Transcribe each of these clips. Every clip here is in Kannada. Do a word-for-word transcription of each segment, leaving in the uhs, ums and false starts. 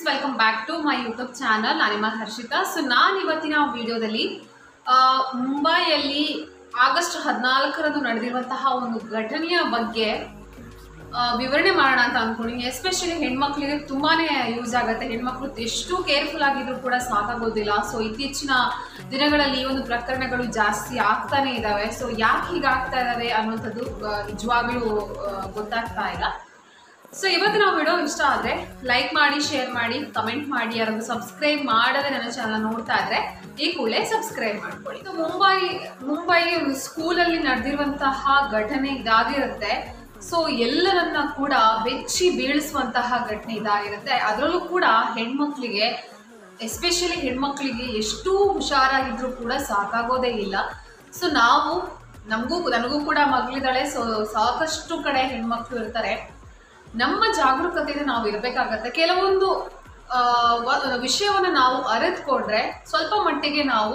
Welcome back to my YouTube channel. ನಾನು ನಿಮ್ಮ ಹರ್ಷಿತಾ. ಸೊ ನಾನು ಇವತ್ತಿನ ವಿಡಿಯೋದಲ್ಲಿ ಮುಂಬೈಯಲ್ಲಿ ಆಗಸ್ಟ್ ಹದಿನಾಲ್ಕರಂದು ನಡೆದಿರುವಂತಹ ಒಂದು ಘಟನೆಯ ಬಗ್ಗೆ ವಿವರಣೆ ಮಾಡೋಣ ಅಂತ ಅಂದ್ಕೊಂಡಿದ್ದೀನಿ. ಎಸ್ಪೆಷಲಿ ಹೆಣ್ಮಕ್ಳಿಗೆ ತುಂಬಾ ಯೂಸ್ ಆಗುತ್ತೆ. ಹೆಣ್ಮಕ್ಳು ಎಷ್ಟು ಕೇರ್ಫುಲ್ ಆಗಿದ್ರು ಕೂಡ ಸಾಕಾಗೋದಿಲ್ಲ. ಸೊ ಇತ್ತೀಚಿನ ದಿನಗಳಲ್ಲಿ ಈ ಒಂದು ಪ್ರಕರಣಗಳು ಜಾಸ್ತಿ ಆಗ್ತಾನೆ ಇದ್ದಾವೆ. ಸೊ ಯಾಕೆ ಹೀಗಾಗ್ತಾ ಇದ್ದಾವೆ ಅನ್ನೋಂಥದ್ದು ನಿಜವಾಗ್ಲೂ ಗೊತ್ತಾಗ್ತಾ ಇಲ್ಲ. ಸೊ ಇವತ್ತು ನಾವು ವಿಡಿಯೋ ಇಷ್ಟ ಆದರೆ ಲೈಕ್ ಮಾಡಿ, ಶೇರ್ ಮಾಡಿ, ಕಮೆಂಟ್ ಮಾಡಿ. ಯಾರಾದ್ರೂ ಸಬ್ಸ್ಕ್ರೈಬ್ ಮಾಡದೆ ನನ್ನ ಚಾನಲ್ ನೋಡ್ತಾ ಇದ್ರೆ ಈ ಕೂಡಲೇ ಸಬ್ಸ್ಕ್ರೈಬ್ ಮಾಡ್ಕೊಳ್ಳಿ. ಮುಂಬೈ ಮುಂಬೈ ಒಂದು ಸ್ಕೂಲಲ್ಲಿ ನಡೆದಿರುವಂತಹ ಘಟನೆ ಇದಾಗಿರುತ್ತೆ. ಸೊ ಎಲ್ಲರನ್ನ ಕೂಡ ಬೆಚ್ಚಿ ಬೀಳಿಸುವಂತಹ ಘಟನೆ ಇದಾಗಿರುತ್ತೆ. ಅದರಲ್ಲೂ ಕೂಡ ಹೆಣ್ಮಕ್ಳಿಗೆ, ಎಸ್ಪೆಷಲಿ ಹೆಣ್ಮಕ್ಳಿಗೆ ಎಷ್ಟು ಹುಷಾರಾಗಿದ್ರು ಕೂಡ ಸಾಕಾಗೋದೇ ಇಲ್ಲ. ಸೊ ನಾವು ನಮಗೂ ನನಗೂ ಕೂಡ ಮಗಳಿದ್ದಾಳೆ. ಸೊ ಸಾಕಷ್ಟು ಕಡೆ ಹೆಣ್ಮಕ್ಳು ಇರ್ತಾರೆ. ನಮ್ಮ ಜಾಗರೂಕತೆಯಿಂದ ನಾವು ಇರಬೇಕಾಗತ್ತೆ. ಕೆಲವೊಂದು ವಿಷಯವನ್ನು ನಾವು ಅರಿತುಕೊಂಡ್ರೆ ಸ್ವಲ್ಪ ಮಟ್ಟಿಗೆ ನಾವು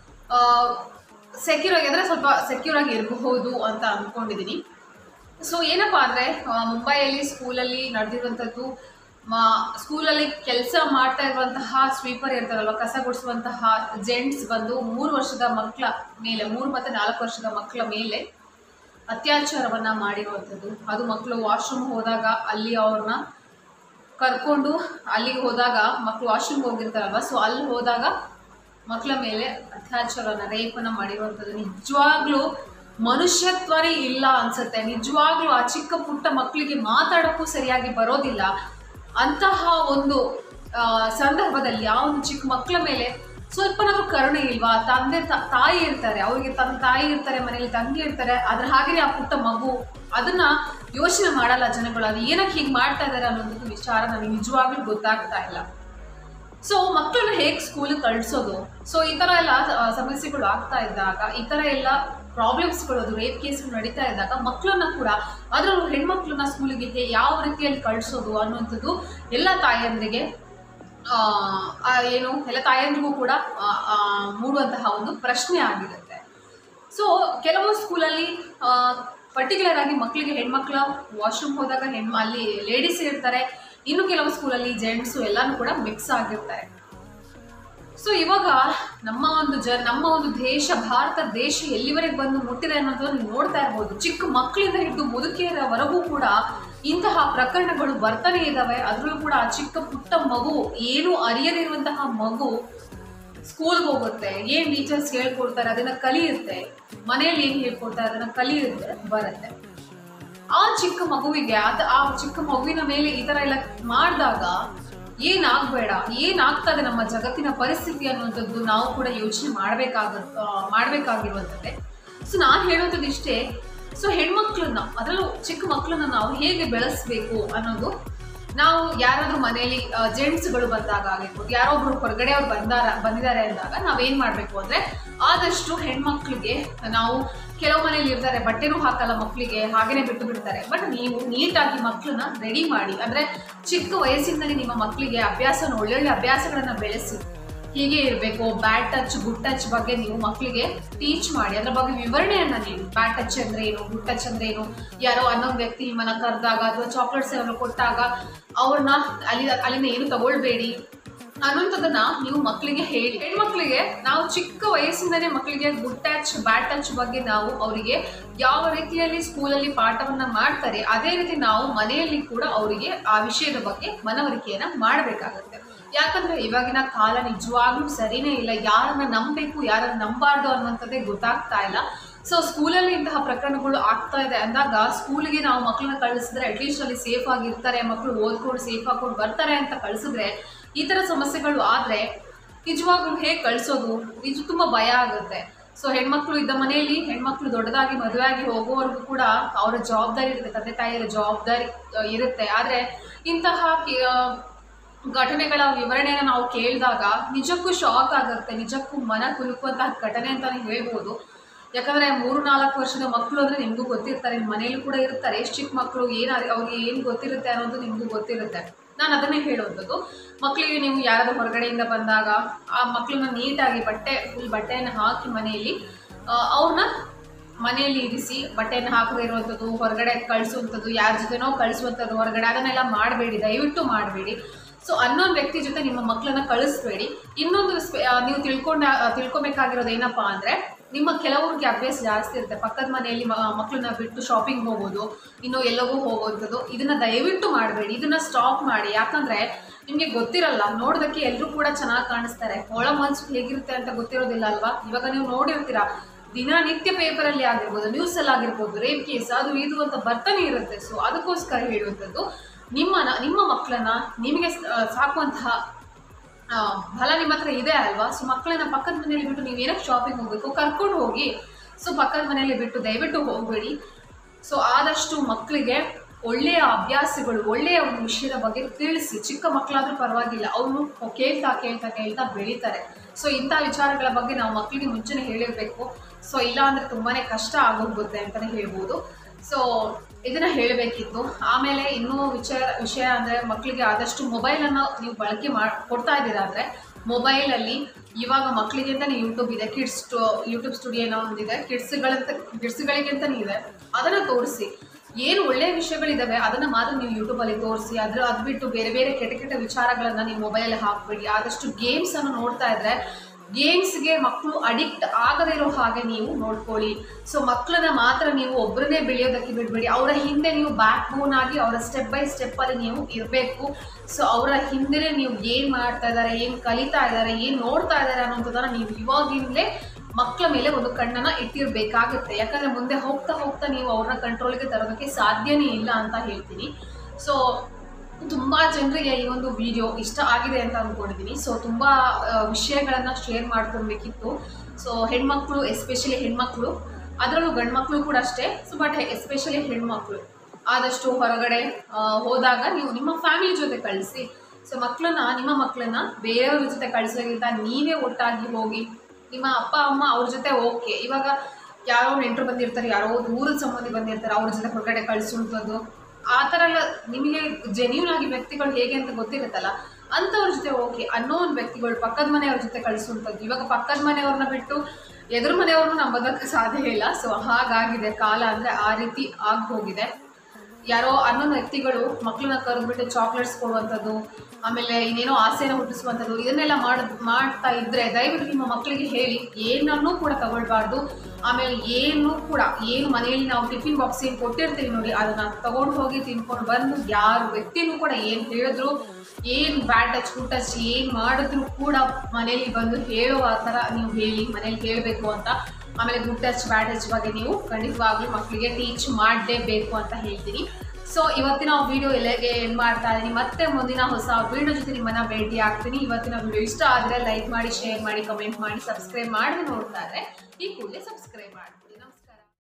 ಸೆಕ್ಯೂರ್ ಆಗಿ ಅಂದರೆ ಸ್ವಲ್ಪ ಸೆಕ್ಯೂರ್ ಆಗಿ ಇರಬಹುದು ಅಂತ ಅಂದ್ಕೊಂಡಿದ್ದೀನಿ. ಸೊ ಏನಪ್ಪ ಅಂದರೆ ಮುಂಬೈಯಲ್ಲಿ ಸ್ಕೂಲಲ್ಲಿ ನಡೆದಿರುವಂಥದ್ದು, ಸ್ಕೂಲಲ್ಲಿ ಕೆಲಸ ಮಾಡ್ತಾ ಇರುವಂತಹ ಸ್ವೀಪರ್ ಇರ್ತಾರಲ್ವ, ಕಸ ಗುಡಿಸುವಂತಹ ಜೆಂಟ್ಸ್ ಬಂದು ಮೂರು ವರ್ಷದ ಮಕ್ಕಳ ಮೇಲೆ, ಮೂರು ಮತ್ತು ನಾಲ್ಕು ವರ್ಷದ ಮಕ್ಕಳ ಮೇಲೆ ಅತ್ಯಾಚಾರವನ್ನು ಮಾಡಿರುವಂಥದ್ದು. ಅದು ಮಕ್ಕಳು ವಾಶ್ರೂಮ್ ಹೋದಾಗ ಅಲ್ಲಿ ಅವ್ರನ್ನ ಕರ್ಕೊಂಡು, ಅಲ್ಲಿಗೆ ಹೋದಾಗ ಮಕ್ಕಳು ವಾಶ್ರೂಮ್ಗೆ ಹೋಗಿರ್ತಾರಲ್ವ, ಸೊ ಅಲ್ಲಿ ಹೋದಾಗ ಮಕ್ಕಳ ಮೇಲೆ ಅತ್ಯಾಚಾರನ, ರೇಪನ್ನು ಮಾಡಿರುವಂಥದ್ದು. ನಿಜವಾಗ್ಲೂ ಮನುಷ್ಯತ್ವನೇ ಇಲ್ಲ ಅನ್ಸುತ್ತೆ. ನಿಜವಾಗ್ಲೂ ಆ ಚಿಕ್ಕ ಪುಟ್ಟ ಮಕ್ಕಳಿಗೆ ಮಾತಾಡೋಕ್ಕೂ ಸರಿಯಾಗಿ ಬರೋದಿಲ್ಲ. ಅಂತಹ ಒಂದು ಸಂದರ್ಭದಲ್ಲಿ ಆ ಒಂದು ಚಿಕ್ಕ ಮಕ್ಕಳ ಮೇಲೆ ಸ್ವಲ್ಪನಾದ್ರೂ ಕರುಣೆ ಇಲ್ವಾ? ತಂದೆ ತಾಯಿ ಇರ್ತಾರೆ, ಅವರಿಗೆ ತನ್ನ ತಾಯಿ ಇರ್ತಾರೆ, ಮನೇಲಿ ತಂಗಿ ಇರ್ತಾರೆ. ಅದ್ರ ಹಾಗೆಯೇ ಆ ಪುಟ್ಟ ಮಗು, ಅದನ್ನ ಯೋಚನೆ ಮಾಡಲ್ಲ ಜನಗಳು. ಅದು ಏನಕ್ಕೆ ಹೀಗೆ ಮಾಡ್ತಾ ಇದ್ದಾರೆ ಅನ್ನೋದಕ್ಕೆ ವಿಚಾರ ನನಗೆ ನಿಜವಾಗ್ಲೂ ಗೊತ್ತಾಗ್ತಾ ಇಲ್ಲ. ಸೊ ಮಕ್ಕಳನ್ನ ಹೇಗೆ ಸ್ಕೂಲಿಗೆ ಕಳಿಸೋದು? ಸೊ ಈ ಥರ ಎಲ್ಲ ಸಮಸ್ಯೆಗಳು ಆಗ್ತಾ ಇದ್ದಾಗ, ಈ ಥರ ಎಲ್ಲ ಪ್ರಾಬ್ಲಮ್ಸ್ಗಳು, ಅದು ರೇಪ್ ಕೇಸ್ಗಳು ನಡೀತಾ ಇದ್ದಾಗ ಮಕ್ಕಳನ್ನ ಕೂಡ, ಅದರಲ್ಲೂ ಹೆಣ್ಮಕ್ಳನ್ನ ಸ್ಕೂಲಿಗೆ ಯಾವ ರೀತಿಯಲ್ಲಿ ಕಳಿಸೋದು ಅನ್ನುವಂಥದ್ದು ಎಲ್ಲ ತಾಯಿಯಂದ್ರಿಗೆ ಏನು ಎಲ್ಲ ತಾಯಂದಿರಿಗೂ ಕೂಡ ಮೂಡುವಂತಹ ಒಂದು ಪ್ರಶ್ನೆ ಆಗಿರುತ್ತೆ. ಸೊ ಕೆಲವು ಸ್ಕೂಲಲ್ಲಿ ಪರ್ಟಿಕ್ಯುಲರ್ ಆಗಿ ಮಕ್ಕಳಿಗೆ, ಹೆಣ್ಮಕ್ಳ ವಾಶ್ರೂಮ್ ಹೋದಾಗ ಹೆಣ್ಣು ಅಲ್ಲಿ ಲೇಡೀಸ್ ಇರ್ತಾರೆ, ಇನ್ನು ಕೆಲವು ಸ್ಕೂಲಲ್ಲಿ ಜೆಂಟ್ಸು ಎಲ್ಲನೂ ಕೂಡ ಮಿಕ್ಸ್ ಆಗಿರ್ತಾರೆ. ಸೊ ಇವಾಗ ನಮ್ಮ ಒಂದು ಜ ನಮ್ಮ ಒಂದು ದೇಶ, ಭಾರತ ದೇಶ ಎಲ್ಲಿವರೆಗೆ ಬಂದು ಮುಟ್ಟಿದೆ ಅನ್ನೋದನ್ನು ನೀವು ನೋಡ್ತಾ ಇರ್ಬೋದು. ಚಿಕ್ಕ ಮಕ್ಕಳಿಂದ ಹಿಡಿದು ಮುದುಕಿಯರವರೆಗೂ ಕೂಡ ಇಂತಹ ಪ್ರಕರಣಗಳು ಬರ್ತಾನೆ ಇದ್ದಾವೆ. ಅದರಲ್ಲೂ ಕೂಡ ಆ ಚಿಕ್ಕ ಪುಟ್ಟ ಮಗು, ಏನು ಅರಿಯದಿರುವಂತಹ ಮಗು ಸ್ಕೂಲ್ಗೆ ಹೋಗುತ್ತೆ, ಏನು ಟೀಚರ್ಸ್ ಹೇಳ್ಕೊಡ್ತಾರೆ ಅದನ್ನ ಕಲಿಯುತ್ತೆ, ಮನೆಯಲ್ಲಿ ಏನು ಹೇಳ್ಕೊಡ್ತಾರೆ ಅದನ್ನ ಕಲಿಯುತ್ತೆ, ಬರುತ್ತೆ. ಆ ಚಿಕ್ಕ ಮಗುವಿಗೆ ಅದ ಆ ಚಿಕ್ಕ ಮಗುವಿನ ಮೇಲೆ ಈ ತರ ಎಲ್ಲ ಮಾಡಿದಾಗ ಏನಾಗಬೇಡ, ಏನಾಗ್ತದೆ ನಮ್ಮ ಜಗತ್ತಿನ ಪರಿಸ್ಥಿತಿ ಅನ್ನುವಂಥದ್ದು ನಾವು ಕೂಡ ಯೋಚನೆ ಮಾಡಬೇಕಾಗ ಮಾಡಬೇಕಾಗಿರುವಂಥದ್ದೇ. ಸೊ ನಾನು ಹೇಳುವಂಥದ್ದು ಇಷ್ಟೇ. ಸೊ ಹೆಣ್ಮಕ್ಳನ್ನ, ಅದರಲ್ಲೂ ಚಿಕ್ಕ ಮಕ್ಕಳನ್ನ ನಾವು ಹೇಗೆ ಬೆಳೆಸಬೇಕು ಅನ್ನೋದು, ನಾವು ಯಾರಾದರೂ ಮನೆಯಲ್ಲಿ ಜೆಂಟ್ಸ್ಗಳು ಬಂದಾಗ ಆಗಿರ್ಬೋದು, ಯಾರೊಬ್ರು ಹೊರಗಡೆ ಅವ್ರು ಬಂದಾರ ಬಂದಿದ್ದಾರೆ ಅಂದಾಗ ನಾವೇನು ಮಾಡಬೇಕು ಅಂದರೆ, ಆದಷ್ಟು ಹೆಣ್ಮಕ್ಳಿಗೆ ನಾವು, ಕೆಲವು ಮನೇಲಿ ಇರ್ತಾರೆ ಬಟ್ಟೆನೂ ಹಾಕಲ್ಲ ಮಕ್ಕಳಿಗೆ, ಹಾಗೇನೆ ಬಿಟ್ಟು ಬಿಡ್ತಾರೆ. ಬಟ್ ನೀವು ನೀಟಾಗಿ ಮಕ್ಕಳನ್ನ ರೆಡಿ ಮಾಡಿ, ಅಂದರೆ ಚಿಕ್ಕ ವಯಸ್ಸಿನಲ್ಲಿ ನಿಮ್ಮ ಮಕ್ಕಳಿಗೆ ಅಭ್ಯಾಸನ, ಒಳ್ಳೊಳ್ಳೆ ಅಭ್ಯಾಸಗಳನ್ನು ಬೆಳೆಸಿ, ಹೀಗೆ ಇರಬೇಕು, ಬ್ಯಾಡ್ ಟಚ್ ಗುಡ್ ಟಚ್ ಬಗ್ಗೆ ನೀವು ಮಕ್ಕಳಿಗೆ ಟೀಚ್ ಮಾಡಿ, ಅದ್ರ ಬಗ್ಗೆ ವಿವರಣೆಯನ್ನು ನೀಡಿ. ಬ್ಯಾಡ್ ಟಚ್ ಅಂದರೆ ಏನು, ಗುಡ್ ಟಚ್ ಅಂದರೆ ಏನು, ಯಾರೋ ಅನ್ನೊಂದು ವ್ಯಕ್ತಿ ನಿಮ್ಮನ್ನು ಕರೆದಾಗ ಅಥವಾ ಚಾಕ್ಲೇಟ್ಸ್ ಏನಾದ್ರು ಕೊಟ್ಟಾಗ ಅವ್ರನ್ನ ಅಲ್ಲಿ ಅಲ್ಲಿಂದ ಏನು ತಗೊಳ್ಬೇಡಿ ಅನ್ನೋಂಥದ್ದನ್ನ ನೀವು ಮಕ್ಕಳಿಗೆ ಹೇಳಿ. ಹೆಣ್ಮಕ್ಳಿಗೆ ನಾವು ಚಿಕ್ಕ ವಯಸ್ಸಿಂದನೇ ಮಕ್ಕಳಿಗೆ ಗುಡ್ ಟಚ್ ಬ್ಯಾಡ್ ಟಚ್ ಬಗ್ಗೆ ನಾವು ಅವರಿಗೆ ಯಾವ ರೀತಿಯಲ್ಲಿ ಸ್ಕೂಲಲ್ಲಿ ಪಾಠವನ್ನ ಮಾಡ್ತಾರೆ, ಅದೇ ರೀತಿ ನಾವು ಮನೆಯಲ್ಲಿ ಕೂಡ ಅವರಿಗೆ ಆ ವಿಷಯದ ಬಗ್ಗೆ ಮನವರಿಕೆಯನ್ನ ಮಾಡಬೇಕಾಗತ್ತೆ. ಯಾಕಂದ್ರೆ ಇವಾಗಿನ ಕಾಲ ನಿಜವಾಗ್ಲೂ ಸರಿನೇ ಇಲ್ಲ. ಯಾರನ್ನ ನಂಬಬೇಕು, ಯಾರನ್ನ ನಂಬಾರ್ದು ಅನ್ನುವಂಥದ್ದೇ ಗೊತ್ತಾಗ್ತಾ ಇಲ್ಲ. ಸೊ ಸ್ಕೂಲಲ್ಲಿ ಇಂತಹ ಪ್ರಕರಣಗಳು ಆಗ್ತಾ ಇದೆ ಅಂದಾಗ ಸ್ಕೂಲಿಗೆ ನಾವು ಮಕ್ಕಳನ್ನ ಕಳಿಸಿದ್ರೆ ಅಟ್ಲೀಸ್ಟ್ ಅಲ್ಲಿ ಸೇಫ್ ಆಗಿರ್ತಾರೆ, ಮಕ್ಕಳು ಓದ್ಕೊಂಡು ಸೇಫ್ ಹಾಕೊಂಡು ಬರ್ತಾರೆ ಅಂತ ಕಳಿಸಿದ್ರೆ, ಈ ಥರ ಸಮಸ್ಯೆಗಳು ಆದರೆ ನಿಜವಾಗ್ಲೂ ಹೇಗೆ ಕಳಿಸೋದು, ನಿಜ ತುಂಬ ಭಯ ಆಗುತ್ತೆ. ಸೊ ಹೆಣ್ಮಕ್ಳು ಇದ್ದ ಮನೆಯಲ್ಲಿ ಹೆಣ್ಮಕ್ಳು ದೊಡ್ಡದಾಗಿ ಮದುವೆ ಆಗಿ ಹೋಗೋವರೆಗೂ ಕೂಡ ಅವರ ಜವಾಬ್ದಾರಿ ಇರುತ್ತೆ, ತಂದೆ ತಾಯಿಯರ ಜವಾಬ್ದಾರಿ ಇರುತ್ತೆ. ಆದರೆ ಇಂತಹ ಘಟನೆಗಳ ವಿವರಣೆಯನ್ನು ನಾವು ಕೇಳಿದಾಗ ನಿಜಕ್ಕೂ ಶಾಕ್ ಆಗುತ್ತೆ, ನಿಜಕ್ಕೂ ಮನ ಕುಲುಕುವಂತಹ ಘಟನೆ ಅಂತಲೇ ಹೇಳ್ಬೋದು. ಯಾಕಂದರೆ ಮೂರು ನಾಲ್ಕು ವರ್ಷದ ಮಕ್ಕಳು ಅಂದರೆ ನಿಮಗೂ ಗೊತ್ತಿರ್ತಾರೆ, ನಿಮ್ಮ ಮನೇಲಿ ಕೂಡ ಇರ್ತಾರೆ. ಎಷ್ಟು ಚಿಕ್ಕ ಮಕ್ಕಳು, ಏನು ಅವ್ರಿಗೆ ಏನು ಗೊತ್ತಿರುತ್ತೆ ಅನ್ನೋದು ನಿಮಗೂ ಗೊತ್ತಿರುತ್ತೆ. ನಾನು ಅದನ್ನೇ ಹೇಳುವಂಥದ್ದು. ಮಕ್ಕಳಿಗೆ ನೀವು ಯಾರಾದರೂ ಹೊರಗಡೆಯಿಂದ ಬಂದಾಗ ಆ ಮಕ್ಕಳನ್ನ ನೀಟಾಗಿ ಬಟ್ಟೆ ಫುಲ್ ಬಟ್ಟೆಯನ್ನು ಹಾಕಿ ಮನೆಯಲ್ಲಿ ಅವ್ರನ್ನ ಮನೆಯಲ್ಲಿ ಇರಿಸಿ, ಬಟ್ಟೆಯನ್ನು ಹಾಕದೇ ಇರುವಂಥದ್ದು, ಹೊರಗಡೆ ಕಳಿಸುವಂಥದ್ದು, ಯಾರ ಜೊತೆನೋ ಕಳಿಸುವಂಥದ್ದು, ಹೊರಗಡೆ ಅದನ್ನೆಲ್ಲ ಮಾಡಬೇಡಿ, ದಯವಿಟ್ಟು ಮಾಡಬೇಡಿ. ಸೊ ಅನ್ನೋನ್ ವ್ಯಕ್ತಿ ಜೊತೆ ನಿಮ್ಮ ಮಕ್ಕಳನ್ನ ಕಳಿಸ್ಬೇಡಿ. ಇನ್ನೊಂದು ನೀವು ತಿಳ್ಕೊಂಡ ತಿಳ್ಕೊಬೇಕಾಗಿರೋದು ಏನಪ್ಪಾ ಅಂದರೆ, ನಿಮ್ಮ ಕೆಲವ್ರಿಗೆ ಅಭ್ಯಾಸ ಜಾಸ್ತಿ ಇರುತ್ತೆ, ಪಕ್ಕದ ಮನೆಯಲ್ಲಿ ಮಕ್ಕಳನ್ನ ಬಿಟ್ಟು ಶಾಪಿಂಗ್ ಹೋಗೋದು, ಇನ್ನೂ ಎಲ್ಲವೂ ಹೋಗೋವಂಥದ್ದು. ಇದನ್ನು ದಯವಿಟ್ಟು ಮಾಡಬೇಡಿ, ಇದನ್ನು ಸ್ಟಾಪ್ ಮಾಡಿ. ಯಾಕಂದರೆ ನಿಮಗೆ ಗೊತ್ತಿರಲ್ಲ, ನೋಡೋದಕ್ಕೆ ಎಲ್ಲರೂ ಕೂಡ ಚೆನ್ನಾಗಿ ಕಾಣಿಸ್ತಾರೆ, ಒಳ ಮನಸ್ಸು ಹೇಗಿರುತ್ತೆ ಅಂತ ಗೊತ್ತಿರೋದಿಲ್ಲ ಅಲ್ವಾ. ಇವಾಗ ನೀವು ನೋಡಿರ್ತೀರಾ, ದಿನನಿತ್ಯ ಪೇಪರಲ್ಲಿ ಆಗಿರ್ಬೋದು, ನ್ಯೂಸಲ್ಲಿ ಆಗಿರ್ಬೋದು, ರೇಪ್ ಕೇಸ್ ಅದು ಇದು ಅಂತ ಬರ್ತಾನೆ ಇರುತ್ತೆ. ಸೊ ಅದಕ್ಕೋಸ್ಕರ ಹೇಳುವಂಥದ್ದು, ನಿಮ್ಮ ನಿಮ್ಮ ಮಕ್ಕಳನ್ನ ನಿಮಗೆ ಸಾಕುವಂತಹ ಫಲ ನಿಮ್ಮ ಹತ್ರ ಇದೆ ಅಲ್ವಾ. ಸೊ ಮಕ್ಕಳನ್ನ ಪಕ್ಕದ ಮನೆಯಲ್ಲಿ ಬಿಟ್ಟು ನೀವು ಏನಕ್ಕೆ ಶಾಪಿಂಗ್ ಹೋಗಬೇಕು, ಕರ್ಕೊಂಡು ಹೋಗಿ. ಸೊ ಪಕ್ಕದ ಮನೆಯಲ್ಲಿ ಬಿಟ್ಟು ದಯವಿಟ್ಟು ಹೋಗಬೇಡಿ. ಸೊ ಆದಷ್ಟು ಮಕ್ಕಳಿಗೆ ಒಳ್ಳೆಯ ಅಭ್ಯಾಸಗಳು, ಒಳ್ಳೆಯ ಒಂದು ವಿಷಯದ ಬಗ್ಗೆ ತಿಳಿಸಿ. ಚಿಕ್ಕ ಮಕ್ಕಳಾದ್ರೂ ಪರವಾಗಿಲ್ಲ, ಅವರು ಕೇಳ್ತಾ ಕೇಳ್ತಾ ಕೇಳ್ತಾ ಬೆಳೀತಾರೆ. ಸೊ ಇಂಥ ವಿಚಾರಗಳ ಬಗ್ಗೆ ನಾವು ಮಕ್ಕಳಿಗೆ ಮುಂಚೆನೇ ಹೇಳಿರಬೇಕು. ಸೊ ಇಲ್ಲ ಅಂದರೆ ತುಂಬಾ ಕಷ್ಟ ಆಗೋಗುತ್ತೆ ಅಂತಲೇ ಹೇಳ್ಬೋದು. ಸೊ ಇದನ್ನು ಹೇಳಬೇಕಿತ್ತು. ಆಮೇಲೆ ಇನ್ನೂ ವಿಚಾರ ವಿಷಯ ಅಂದರೆ, ಮಕ್ಕಳಿಗೆ ಆದಷ್ಟು ಮೊಬೈಲನ್ನು ನೀವು ಬಳಕೆ ಮಾಡಿ ಕೊಡ್ತಾ ಇದ್ದೀರಾ ಅಂದರೆ, ಮೊಬೈಲಲ್ಲಿ ಇವಾಗ ಮಕ್ಕಳಿಗೆ ಅಂತಲೇ ಯೂಟ್ಯೂಬ್ ಇದೆ, ಕಿಡ್ಸ್ ಸ್ಟು ಯೂಟ್ಯೂಬ್ ಸ್ಟುಡಿಯೋ ಏನೋ ಒಂದಿದೆ, ಕಿಡ್ಸ್ಗಳಂತ ಕಿಡ್ಸ್ಗಳಿಗೆ ಅಂತಲೇ ಇದೆ. ಅದನ್ನು ತೋರಿಸಿ. ಏನು ಒಳ್ಳೆಯ ವಿಷಯಗಳಿದ್ದಾವೆ ಅದನ್ನು ಮಾತ್ರ ನೀವು ಯೂಟ್ಯೂಬಲ್ಲಿ ತೋರಿಸಿ. ಅದ್ರ ಅದು ಬಿಟ್ಟು ಬೇರೆ ಬೇರೆ ಕೆಟ್ಟ ಕೆಟ್ಟ ವಿಚಾರಗಳನ್ನು ನೀವು ಮೊಬೈಲಲ್ಲಿ ಹಾಕಬೇಡಿ. ಆದಷ್ಟು ಗೇಮ್ಸನ್ನು ನೋಡ್ತಾ ಇದ್ದರೆ ಗೇಮ್ಸ್ಗೆ ಮಕ್ಕಳು ಅಡಿಕ್ಟ್ ಆಗದೇ ಇರೋ ಹಾಗೆ ನೀವು ನೋಡ್ಕೊಳ್ಳಿ. ಸೊ ಮಕ್ಕಳನ್ನ ಮಾತ್ರ ನೀವು ಒಬ್ಬರನ್ನೇ ಬೆಳೆಯೋದಕ್ಕೆ ಬಿಡಬೇಡಿ. ಅವರ ಹಿಂದೆ ನೀವು ಬ್ಯಾಕ್ ಬೋನ್ ಆಗಿ ಅವರ ಸ್ಟೆಪ್ ಬೈ ಸ್ಟೆಪ್ಪಲ್ಲಿ ನೀವು ಇರಬೇಕು. ಸೊ ಅವರ ಹಿಂದೆ ನೀವು ಏನು ಮಾಡ್ತಾ ಇದ್ದಾರೆ, ಏನು ಕಲಿತಾ ಇದ್ದಾರೆ, ಏನು ನೋಡ್ತಾ ಇದ್ದಾರೆ ಅನ್ನೋಂಥದ್ದನ್ನು ನೀವು ಇವಾಗಿಂದಲೇ ಮಕ್ಕಳ ಮೇಲೆ ಒಂದು ಕಣ್ಣನ್ನು ಇಟ್ಟಿರಬೇಕಾಗುತ್ತೆ. ಯಾಕಂದರೆ ಮುಂದೆ ಹೋಗ್ತಾ ಹೋಗ್ತಾ ನೀವು ಅವ್ರನ್ನ ಕಂಟ್ರೋಲ್ಗೆ ತರೋದಕ್ಕೆ ಸಾಧ್ಯನೇ ಇಲ್ಲ ಅಂತ ಹೇಳ್ತೀನಿ. ಸೊ ತುಂಬ ಜನರಿಗೆ ಈ ಒಂದು ವಿಡಿಯೋ ಇಷ್ಟ ಆಗಿದೆ ಅಂತ ಅಂದ್ಕೊಂಡಿದ್ದೀನಿ. ಸೊ ತುಂಬ ವಿಷಯಗಳನ್ನು ಶೇರ್ ಮಾಡ್ಕೊಳ್ಬೇಕಿತ್ತು. ಸೊ ಹೆಣ್ಮಕ್ಳು, ಎಸ್ಪೆಷಲಿ ಹೆಣ್ಮಕ್ಳು, ಅದರಲ್ಲೂ ಗಂಡು ಮಕ್ಕಳು ಕೂಡ ಅಷ್ಟೇ. ಸೊ ಬಟ್ ಎಸ್ಪೆಷಲಿ ಹೆಣ್ಮಕ್ಳು ಆದಷ್ಟು ಹೊರಗಡೆ ಹೋದಾಗ ನೀವು ನಿಮ್ಮ ಫ್ಯಾಮಿಲಿ ಜೊತೆ ಕಳಿಸಿ. ಸೊ ಮಕ್ಕಳನ್ನ ನಿಮ್ಮ ಮಕ್ಕಳನ್ನ ಬೇರೆಯವ್ರ ಜೊತೆ ಕಳಿಸೋದ್ರಿಂದ ನೀವೇ ಒಟ್ಟಾಗಿ ಹೋಗಿ, ನಿಮ್ಮ ಅಪ್ಪ ಅಮ್ಮ ಅವ್ರ ಜೊತೆ ಓಕೆ. ಇವಾಗ ಯಾರೋ ನೆಂಟರು ಬಂದಿರ್ತಾರೆ, ಯಾರೋ ದೂರದ ಸಂಬಂಧಿ ಬಂದಿರ್ತಾರೆ, ಅವ್ರ ಜೊತೆ ಹೊರಗಡೆ ಕಳಿಸುವಂಥದ್ದು ಆ ಥರ ಎಲ್ಲ ನಿಮಗೆ ಜೆನ್ಯೂನ್ ಆಗಿ ವ್ಯಕ್ತಿಗಳು ಹೇಗೆ ಅಂತ ಗೊತ್ತಿರುತ್ತಲ್ಲ, ಅಂಥವ್ರ ಜೊತೆ ಓಕೆ. ಅನ್ನೋನ್ ವ್ಯಕ್ತಿಗಳು ಪಕ್ಕದ ಮನೆಯವ್ರ ಜೊತೆ ಕಳಿಸುವಂಥದ್ದು. ಇವಾಗ ಪಕ್ಕದ ಮನೆಯವ್ರನ್ನ ಬಿಟ್ಟು ಎದುರು ಮನೆಯವ್ರನ್ನ ನಂಬೋದಕ್ಕೆ ಸಾಧ್ಯ ಇಲ್ಲ. ಸೊ ಹಾಗಾಗಿದೆ ಕಾಲ, ಅಂದರೆ ಆ ರೀತಿ ಆಗಿ ಹೋಗಿದೆ. ಯಾರೋ ಅನ್ನೋನ್ ವ್ಯಕ್ತಿಗಳು ಮಕ್ಕಳನ್ನ ಕರೆದ್ಬಿಟ್ಟು ಚಾಕ್ಲೇಟ್ಸ್ ಕೊಡುವಂಥದ್ದು, ಆಮೇಲೆ ಇನ್ನೇನೋ ಆಸೆನ ಹುಟ್ಟಿಸುವಂಥದ್ದು, ಇದನ್ನೆಲ್ಲ ಮಾಡಿ ಮಾಡ್ತಾ ಇದ್ದರೆ ದಯವಿಟ್ಟು ನಿಮ್ಮ ಮಕ್ಕಳಿಗೆ ಹೇಳಿ, ಏನನ್ನೂ ಕೂಡ ತಗೊಳ್ಬಾರ್ದು. ಆಮೇಲೆ ಏನು ಕೂಡ ಏನು ಮನೆಯಲ್ಲಿ ನಾವು ಟಿಫಿನ್ ಬಾಕ್ಸ್ ಏನು ಕೊಟ್ಟಿರ್ತೀವಿ ನೋಡಿ, ಅದನ್ನು ತೊಗೊಂಡು ಹೋಗಿ ತಿನ್ಕೊಂಡು ಬಂದು ಯಾರು ವ್ಯಕ್ತಿನೂ ಕೂಡ ಏನು ಹೇಳಿದ್ರು, ಏನು ಬ್ಯಾಡ್ ಟಚ್ ಗುಡ್ ಟಚ್ ಏನು ಮಾಡಿದ್ರು ಕೂಡ ಮನೇಲಿ ಬಂದು ಹೇಳೋ ಆ ಥರ ನೀವು ಹೇಳಿ, ಮನೇಲಿ ಹೇಳಬೇಕು ಅಂತ. ಆಮೇಲೆ ಗುಡ್ ಟಚ್ ಬ್ಯಾಡ್ ಟಚ್ ಬಗ್ಗೆ ನೀವು ಖಂಡಿತವಾಗ್ಲೂ ಮಕ್ಕಳಿಗೆ ಟೀಚ್ ಮಾಡಲೇಬೇಕು ಅಂತ ಹೇಳ್ತೀನಿ. ಸೊ ಇವತ್ತಿನ ವಿಡಿಯೋ ಎಲ್ಲಗೆ ಏನು ಮಾಡ್ತಾ ಇದ್ದೀನಿ, ಮತ್ತೆ ಮುಂದಿನ ಹೊಸ ವಿಡಿಯೋ ಜೊತೆ ನಿಮ್ಮನ್ನು ಭೇಟಿ ಆಗ್ತೀನಿ. ಇವತ್ತಿನ ವಿಡಿಯೋ ಇಷ್ಟ ಆದರೆ ಲೈಕ್ ಮಾಡಿ, ಶೇರ್ ಮಾಡಿ, ಕಮೆಂಟ್ ಮಾಡಿ, ಸಬ್ಸ್ಕ್ರೈಬ್ ಮಾಡಿ ನೋಡ್ತಾ ಇದ್ರೆ ಈ ಕೂಡಲೇ ಸಬ್ಸ್ಕ್ರೈಬ್ ಮಾಡಿ.